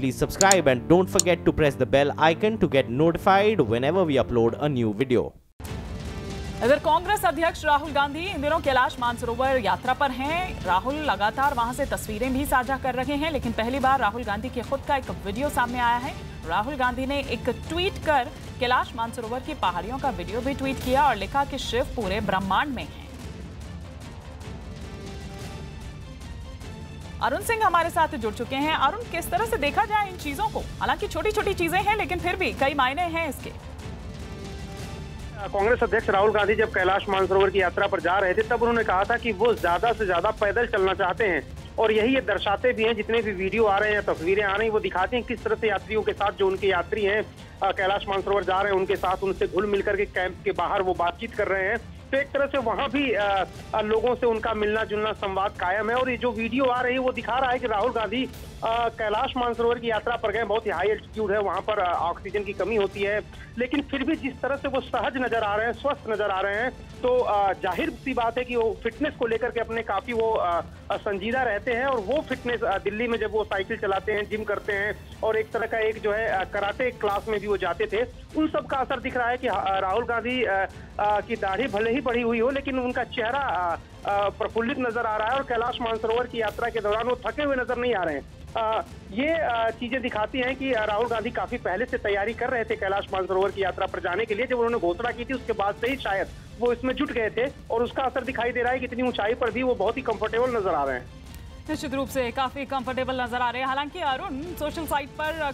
please subscribe and don't forget to press the bell icon to get notified whenever we upload a new video. इधर कांग्रेस अध्यक्ष राहुल गांधी इन दिनों कैलाश मानसरोवर यात्रा पर हैं। राहुल लगातार वहां से तस्वीरें भी साझा कर रहे हैं, लेकिन पहली बार राहुल गांधी के खुद का एक वीडियो सामने आया है। राहुल गांधी ने एक ट्वीट कर कैलाश मानसरोवर की पहाड़ियों का वीडियो भी ट्वीट किया और लिखा कि शिव पूरे ब्रह्मांड में हैं। अरुण सिंह हमारे साथ जुड़ चुके हैं। अरुण, किस तरह से देखा जाए इन चीजों को? हालांकि छोटी छोटी चीजें हैं, लेकिन फिर भी कई मायने हैं इसके। कांग्रेस अध्यक्ष राहुल गांधी जब कैलाश मानसरोवर की यात्रा पर जा रहे थे तब उन्होंने कहा था कि वो ज्यादा से ज्यादा पैदल चलना चाहते हैं, और यही ये दर्शाते भी हैं। जितने भी वीडियो आ रहे हैं, तस्वीरें आ रही हैं, वो दिखाते हैं किस तरह से यात्रियों के साथ, जो उनके यात्री हैं कैलाश मानसरोवर जा रहे हैं, उनके साथ उनसे घुल मिलकर के कैंप के बाहर वो बातचीत कर रहे हैं। तो एक तरह से वहां भी लोगों से उनका मिलना जुलना संवाद कायम है। और ये जो वीडियो आ रही है वो दिखा रहा है कि राहुल गांधी कैलाश मानसरोवर की यात्रा पर गए। बहुत ही हाई एल्टीट्यूड है, वहां पर ऑक्सीजन की कमी होती है, लेकिन फिर भी जिस तरह से वो सहज नजर आ रहे हैं, स्वस्थ नजर आ रहे हैं, तो जाहिर सी बात है कि वो फिटनेस को लेकर के अपने काफी वो संजीदा रहते हैं। और वो फिटनेस दिल्ली में जब वो साइकिल चलाते हैं, जिम करते हैं, और एक तरह का एक जो है कराटे क्लास में भी वो जाते थे, उन सब का असर दिख रहा है कि राहुल गांधी की दाढ़ी भले ही बढ़ी हुई हो, लेकिन उनका चेहरा प्रफुल्लित नजर आ रहा है। और कैलाश मानसरोवर की यात्रा के दौरान वो थके हुए नजर नहीं आ रहे हैं। ये चीजें दिखाती हैं कि राहुल गांधी काफी पहले से तैयारी कर रहे थे कैलाश मानसरोवर की यात्रा पर जाने के लिए। जब उन्होंने घोषणा की थी उसके बाद से ही शायद वो इसमें जुट गए थे, और उसका असर दिखाई दे रहा है कि इतनी ऊंचाई पर भी वो बहुत ही कंफर्टेबल नजर आ रहे हैं। निश्चित रूप से काफी कंफर्टेबल नजर आ रहे हैं। हालांकि अरुण, सोशल साइट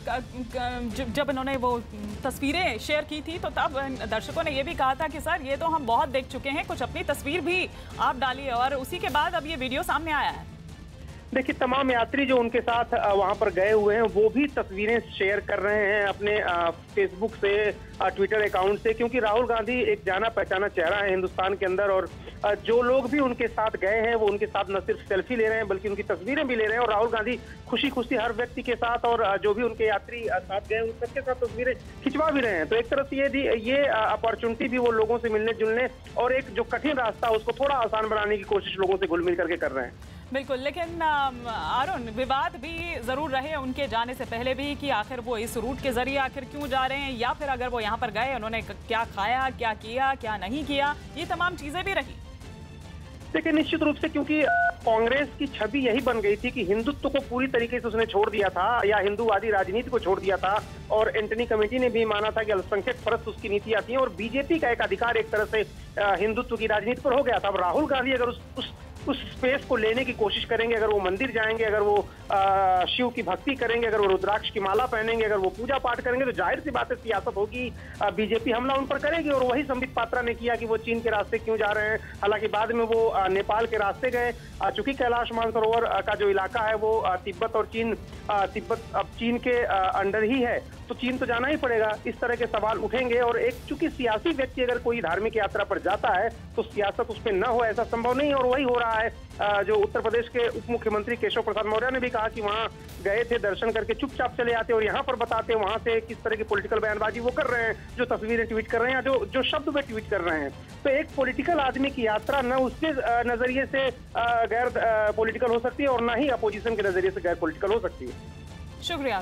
पर जब इन्होंने वो तस्वीरें शेयर की थी तो तब दर्शकों ने ये भी कहा था कि सर ये तो हम बहुत देख चुके हैं, कुछ अपनी तस्वीर भी आप डालिए, और उसी के बाद अब ये वीडियो सामने आया है। देखिए, तमाम यात्री जो उनके साथ वहां पर गए हुए हैं वो भी तस्वीरें शेयर कर रहे हैं अपने फेसबुक से, ट्विटर अकाउंट से, क्योंकि राहुल गांधी एक जाना पहचाना चेहरा है हिंदुस्तान के अंदर। और जो लोग भी उनके साथ गए हैं वो उनके साथ न सिर्फ सेल्फी ले रहे हैं बल्कि उनकी तस्वीरें भी ले रहे हैं। और राहुल गांधी खुशी खुशी हर व्यक्ति के साथ और जो भी उनके यात्री साथ गए उन सबके साथ तस्वीरें खिंचवा भी रहे हैं। तो एक तरह से ये अपॉर्चुनिटी भी वो लोगों से मिलने जुलने और एक जो कठिन रास्ता उसको थोड़ा आसान बनाने की कोशिश लोगों से घुल मिल करके कर रहे हैं। बिल्कुल, लेकिन अरुण, विवाद भी जरूर रहे उनके जाने से पहले भी कि आखिर वो इस रूट के जरिए आखिर क्यों जा रहे हैं, या फिर अगर वो यहाँ पर गए उन्होंने क्या खाया, क्या किया, क्या नहीं किया, ये तमाम चीजें भी रही। देखिए, निश्चित रूप से क्योंकि कांग्रेस की छवि यही बन गई थी कि हिंदुत्व को पूरी तरीके से उसने छोड़ दिया था, या हिंदूवादी राजनीति को छोड़ दिया था, और एंटनी कमेटी ने भी माना था कि अल्पसंख्यक परस्त उसकी नीतियां थी, और बीजेपी का एक अधिकार एक तरह से हिंदुत्व की राजनीति पर हो गया था। अब राहुल गांधी अगर उस स्पेस को लेने की कोशिश करेंगे, अगर वो मंदिर जाएंगे, अगर वो शिव की भक्ति करेंगे, अगर वो रुद्राक्ष की माला पहनेंगे, अगर वो पूजा पाठ करेंगे, तो जाहिर सी बात है सियासत होगी, बीजेपी हमला उन पर करेगी। और वही संबित पात्रा ने किया कि वो चीन के रास्ते क्यों जा रहे हैं। हालांकि बाद में वो नेपाल के रास्ते गए। चूंकि कैलाश मानसरोवर का जो इलाका है वो तिब्बत और तिब्बत अब चीन के अंडर ही है, तो चीन तो जाना ही पड़ेगा। इस तरह के सवाल उठेंगे। और एक चूंकि सियासी व्यक्ति अगर कोई धार्मिक यात्रा पर जाता है तो सियासत उस पर न हो ऐसा संभव नहीं, और वही हो रहा है। जो उत्तर प्रदेश के उप मुख्यमंत्री केशव प्रसाद मौर्य ने भी कहा कि वहां गए थे, दर्शन करके चुपचाप चले आते, और यहाँ पर बताते वहां से किस तरह की पॉलिटिकल बयानबाजी वो कर रहे हैं, जो तस्वीरें ट्वीट कर रहे हैं, जो शब्द वे ट्वीट कर रहे हैं। तो एक पॉलिटिकल आदमी की यात्रा न उसके नजरिए से गैर पॉलिटिकल हो सकती है, और न ही अपोजिशन के नजरिए से गैर पॉलिटिकल हो सकती है। शुक्रिया।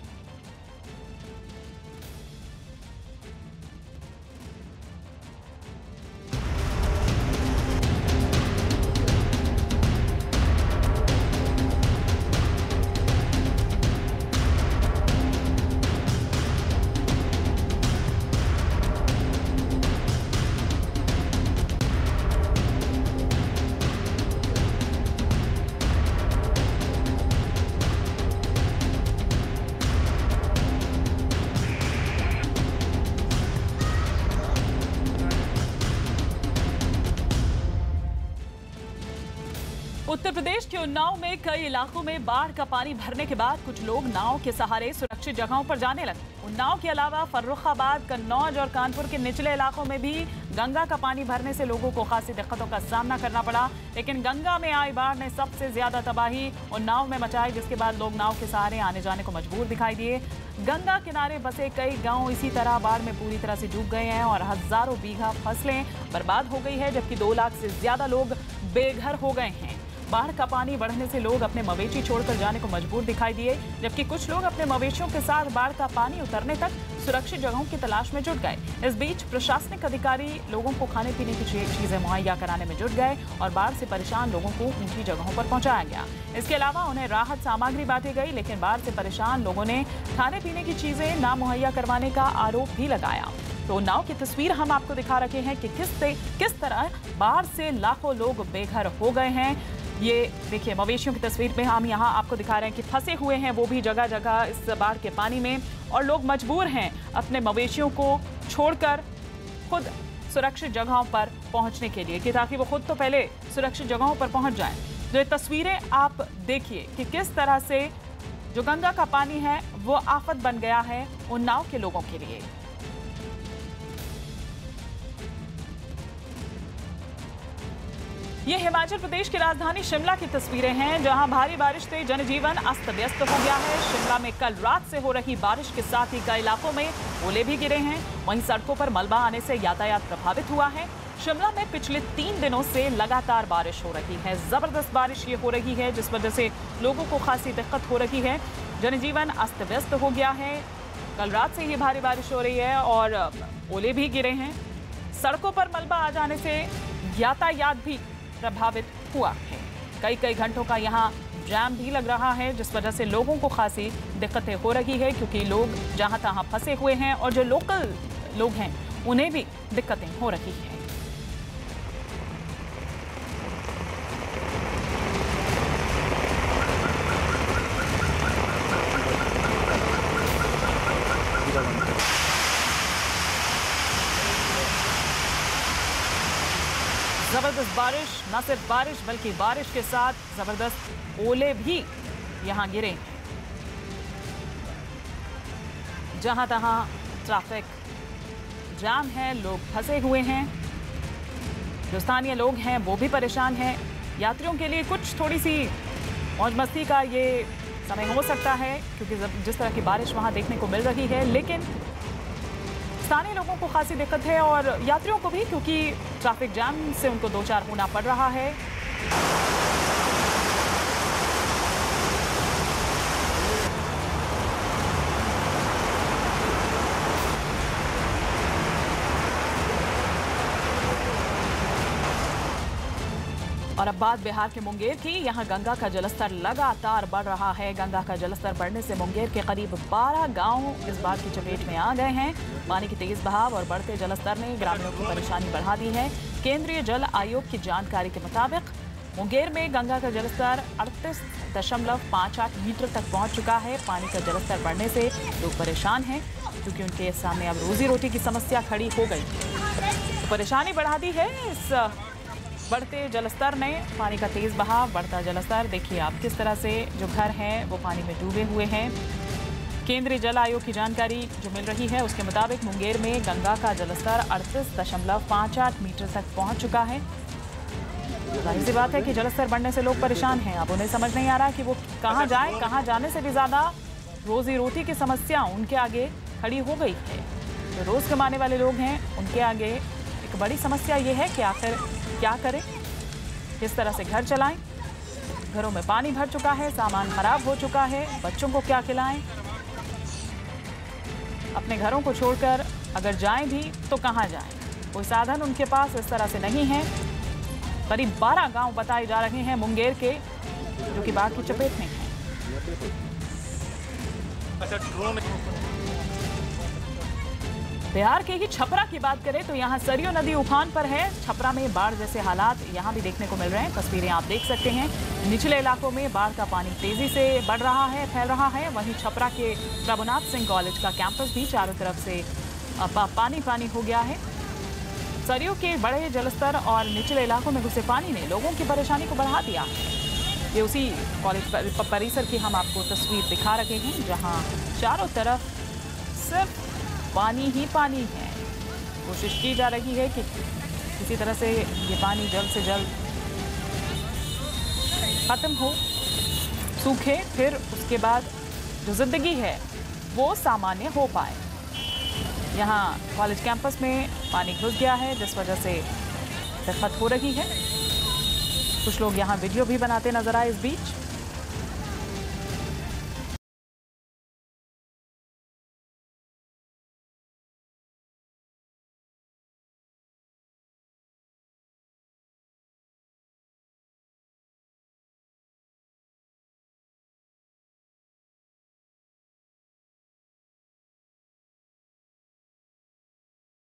उत्तर प्रदेश के उन्नाव में कई इलाकों में बाढ़ का पानी भरने के बाद कुछ लोग नाव के सहारे सुरक्षित जगहों पर जाने लगे। उन्नाव के अलावा फर्रुखाबाद, कन्नौज और कानपुर के निचले इलाकों में भी गंगा का पानी भरने से लोगों को खासी दिक्कतों का सामना करना पड़ा। लेकिन गंगा में आई बाढ़ ने सबसे ज्यादा तबाही उन्नाव में मचाई, जिसके बाद लोग नाव के सहारे आने जाने को मजबूर दिखाई दिए। गंगा किनारे बसे कई गांव इसी तरह बाढ़ में पूरी तरह से डूब गए हैं और हजारों बीघा फसलें बर्बाद हो गई है, जबकि 2 लाख से ज्यादा लोग बेघर हो गए हैं। बाढ़ का पानी बढ़ने से लोग अपने मवेशी छोड़कर जाने को मजबूर दिखाई दिए, जबकि कुछ लोग अपने मवेशियों के साथ बाढ़ का पानी उतरने तक सुरक्षित जगहों की तलाश में जुट गए। इस बीच प्रशासनिक अधिकारी लोगों को खाने पीने की चीजें मुहैया कराने में जुट गए और बाढ़ से परेशान लोगों को ऊंची जगहों पर पहुंचाया गया। इसके अलावा उन्हें राहत सामग्री बांटी गई, लेकिन बाढ़ से परेशान लोगों ने खाने पीने की चीजें ना मुहैया करवाने का आरोप भी लगाया। तो उन्नाव की तस्वीर हम आपको दिखा रखे हैं कि किस तरह बाढ़ से लाखों लोग बेघर हो गए हैं। ये देखिए मवेशियों की तस्वीर में हम यहाँ आपको दिखा रहे हैं कि फंसे हुए हैं वो भी जगह जगह इस बाढ़ के पानी में, और लोग मजबूर हैं अपने मवेशियों को छोड़कर खुद सुरक्षित जगहों पर पहुंचने के लिए, कि ताकि वो खुद तो पहले सुरक्षित जगहों पर पहुंच जाएं। जो ये तस्वीरें आप देखिए कि किस तरह से जो गंगा का पानी है वो आफत बन गया है उन्नाव के लोगों के लिए। ये हिमाचल प्रदेश की राजधानी शिमला की तस्वीरें हैं, जहां भारी बारिश से जनजीवन अस्त व्यस्त हो गया है। शिमला में कल रात से हो रही बारिश के साथ ही कई इलाकों में ओले भी गिरे हैं। वहीं सड़कों पर मलबा आने से यातायात प्रभावित हुआ है। शिमला में पिछले 3 दिनों से लगातार बारिश हो रही है। जबरदस्त बारिश ये हो रही है जिस वजह से लोगों को खासी दिक्कत हो रही है। जनजीवन अस्त व्यस्त हो गया है। कल रात से ही भारी बारिश हो रही है और ओले भी गिरे हैं। सड़कों पर मलबा आ जाने से यातायात भी प्रभावित हुआ है। कई घंटों का यहाँ जाम भी लग रहा है, जिस वजह से लोगों को खासी दिक्कतें हो रही है, क्योंकि लोग जहाँ तहाँ फंसे हुए हैं और जो लोकल लोग हैं उन्हें भी दिक्कतें हो रही हैं। जबरदस्त बारिश, न सिर्फ बारिश बल्कि बारिश के साथ जबरदस्त ओले भी यहां गिरे। जहां तहां ट्रैफिक जाम है, लोग फंसे हुए हैं। जो स्थानीय लोग हैं वो भी परेशान हैं। यात्रियों के लिए कुछ थोड़ी सी मौज मस्ती का ये समय हो सकता है, क्योंकि जिस तरह की बारिश वहां देखने को मिल रही है, लेकिन स्थानीय लोगों को खासी दिक्कत है और यात्रियों को भी, क्योंकि ट्रैफिक जाम से उनको 2-4 होना पड़ रहा है। और अब बात बिहार के मुंगेर की। यहाँ गंगा का जलस्तर लगातार बढ़ रहा है। गंगा का जलस्तर बढ़ने से मुंगेर के करीब 12 गांव इस बाढ़ की चपेट में आ गए हैं। पानी की तेज बहाव और बढ़ते जलस्तर ने ग्रामीणों की परेशानी बढ़ा दी है। केंद्रीय जल आयोग की जानकारी के मुताबिक मुंगेर में गंगा का जलस्तर 38.58 मीटर तक पहुंच चुका है। पानी का जलस्तर बढ़ने से लोग परेशान हैं, क्योंकि उनके सामने अब रोजी रोटी की समस्या खड़ी हो गई। तो परेशानी बढ़ा दी है इस बढ़ते जलस्तर ने। पानी का तेज बहाव, बढ़ता जलस्तर, देखिए आप किस तरह से जो घर हैं वो पानी में डूबे हुए हैं। केंद्रीय जल आयोग की जानकारी जो मिल रही है उसके मुताबिक मुंगेर में गंगा का जलस्तर 38.58 मीटर तक पहुंच चुका है। जाहिर सी बात है कि जलस्तर बढ़ने से लोग परेशान हैं। अब उन्हें समझ नहीं आ रहा कि वो कहाँ जाए। कहाँ जाने से भी ज़्यादा रोजी रोटी की समस्या उनके आगे खड़ी हो गई है। जो रोज़ कमाने वाले लोग हैं उनके आगे एक बड़ी समस्या ये है कि आखिर क्या करें, किस तरह से घर चलाएं। घरों में पानी भर चुका है, सामान खराब हो चुका है, बच्चों को क्या खिलाएं। अपने घरों को छोड़कर अगर जाएं भी तो कहां जाएं, कोई साधन उनके पास इस तरह से नहीं है। करीब 12 गांव बताए जा रहे हैं मुंगेर के, जो कि बाढ़ की चपेट में हैं। बिहार के ही छपरा की बात करें तो यहाँ सरयू नदी उफान पर है। छपरा में बाढ़ जैसे हालात यहाँ भी देखने को मिल रहे हैं। तस्वीरें आप देख सकते हैं। निचले इलाकों में बाढ़ का पानी तेजी से बढ़ रहा है, फैल रहा है। वहीं छपरा के प्रभुनाथ सिंह कॉलेज का कैंपस भी चारों तरफ से पानी हो गया है। सरयू के बड़े जलस्तर और निचले इलाकों में घुसे पानी ने लोगों की परेशानी को बढ़ा दिया। ये उसी कॉलेज परिसर की हम आपको तस्वीर दिखा रहे हैं, जहाँ चारों तरफ सिर्फ पानी ही पानी है। कोशिश की जा रही है कि किसी तरह से ये पानी जल्द से जल्द खत्म हो, सूखे, फिर उसके बाद जो जिंदगी है वो सामान्य हो पाए। यहाँ कॉलेज कैंपस में पानी घुस गया है, जिस वजह से दिक्कत हो रही है। कुछ लोग यहाँ वीडियो भी बनाते नजर आए इस बीच।